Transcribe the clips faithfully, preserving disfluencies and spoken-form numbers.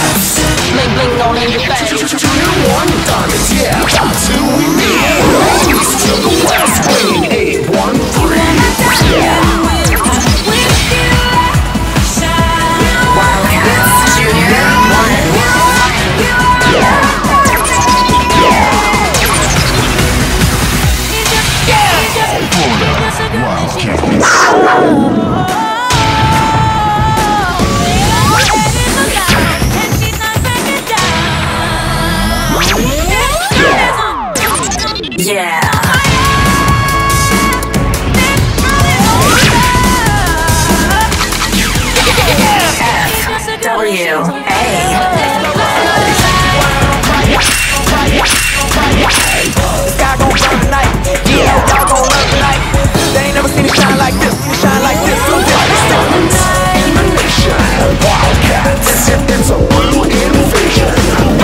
Bling bling on in your face. Junior one diamonds, yeah, that's who we need. East to the west, bringing eight one three. Wildcats Junior Yeah. F W A. Sky gon' burn tonight. Yeah, y'all gon' learn tonight. They ain't never seen it shine like this. Shine like this. So Diamonds in the nation. Wildcats. It's a blue invasion.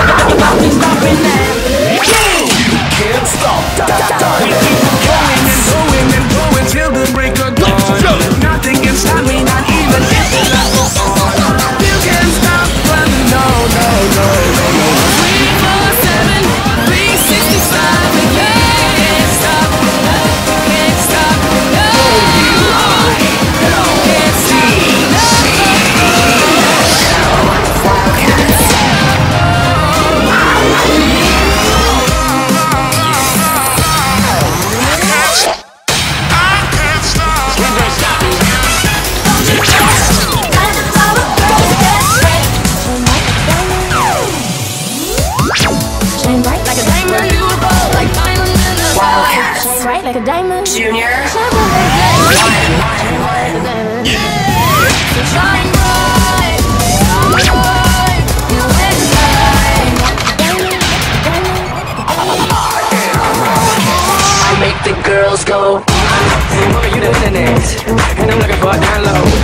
You can't stop. Diamonds. going and going and going till the break of dawn. Nothing can stop me, not even if the lights go on. You can't stop running, no, no, no, no, no. twenty-four seven, three sixty-five, we can't stop, can't stop, no. Can't Wildcats Right like a diamond. Junior Shine bright, bright, you excite. I make the girls go. Mama, you the internet, and I'm looking for a down low.